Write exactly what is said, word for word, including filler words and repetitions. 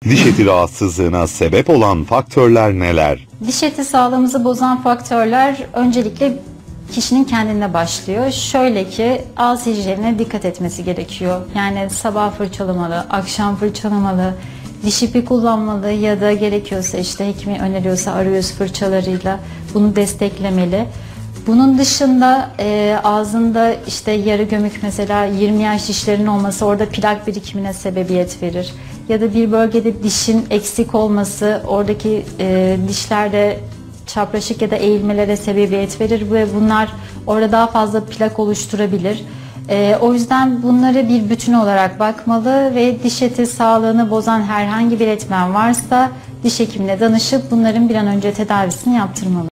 Diş eti rahatsızlığına sebep olan faktörler neler? Diş eti sağlığımızı bozan faktörler öncelikle kişinin kendine başlıyor. Şöyle ki ağız hijyenine dikkat etmesi gerekiyor. Yani sabah fırçalamalı, akşam fırçalamalı, diş ipi kullanmalı ya da gerekiyorsa işte hekimi öneriyorsa arayüz fırçalarıyla bunu desteklemeli. Bunun dışında e, ağzında işte yarı gömük mesela yirmi yaş dişlerinin olması orada plak birikimine sebebiyet verir. Ya da bir bölgede dişin eksik olması oradaki e, dişlerde çapraşık ya da eğilmelere sebebiyet verir ve bunlar orada daha fazla plak oluşturabilir. E, o yüzden bunları bir bütün olarak bakmalı ve diş eti sağlığını bozan herhangi bir etmen varsa diş hekimine danışıp bunların bir an önce tedavisini yaptırmalı.